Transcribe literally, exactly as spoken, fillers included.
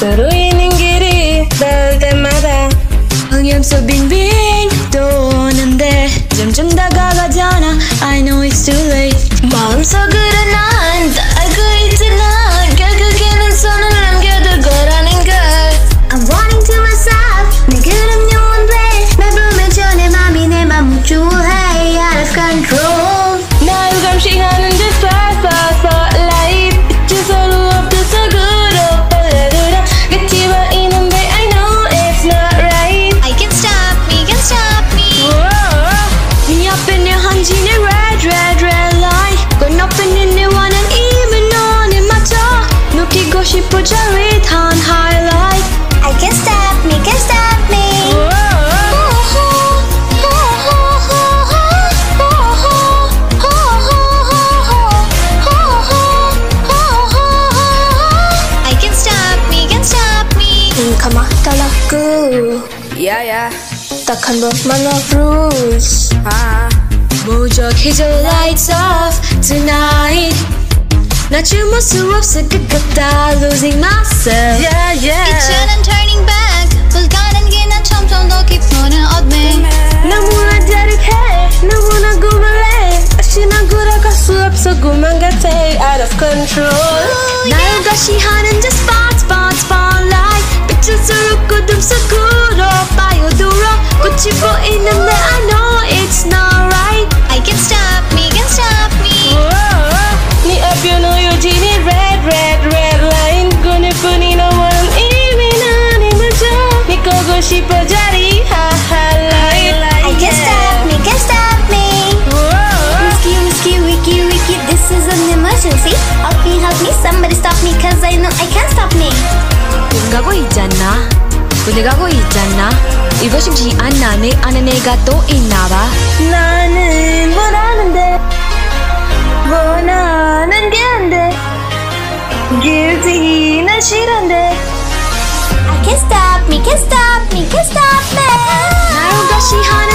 서로 있는 길이 닿을 때마다 흥염소 빙빙 도는데 점점 다가가잖아. I know it's too late. 마음속으로 난 다 알고 있지만 결국에는 손을 남겨둘 거라는 걸. I'm wanting to myself. 내 그런 영혼돼. 날 보면 전에 맘이 내 맘 묵주해. Out of control. 날 감시하는 듯 fly fly spotlight. 빛이 서로 엎드서 굴어 빨려들어 끝이 보이는데 I know it's not right. I can't stop me, can't stop me. 네 앞에 내 한진의 red red red light. 건너편에 내 원한 이미 너에 맞춰 느끼고 싶어 짜릿한 highlight. I can't stop me, can't stop me. I can't stop me, can't stop me. 인카마 달라고 Yeah yeah 딱 한 번만 love rules. 아 무적해져 lights off tonight. 나 춤을 수 없을 것 같아 losing myself. Yeah yeah 이제는 turning back. 불가는 게 난 점점 더 깊어는 어둠. 너무나 짜릿해 너무나 구물해 다시 난 돌아갈 수 없어 꿈만 같아 out of control. 날 과시하는 저 spot spot spotlight. 빛을 쏘고 어둠 속으로 빠져들어 꽃이 보이는데 I know it's not right. I can't stop me, can't stop me. 네 앞에 놓여진 red red red line 꿈을 뿐이 너무는 이미 난 힘을 줘 네 거고 싶어 자리 highlight. I can't stop me, can't stop me. Whiskey, whiskey, wiki, wiki, this is an emergency. Help me, help me, somebody stop me, cause I know I can't stop me. 가고 있잖아, 불려가고 있잖아. 이거 쉽지 않아, 내 안에 내가 또 있나봐. 나는 원하는데 원하는 게 안 돼. Guilty 난 싫은데 I can't stop me, can't stop me, can't stop me. 나를 과시하는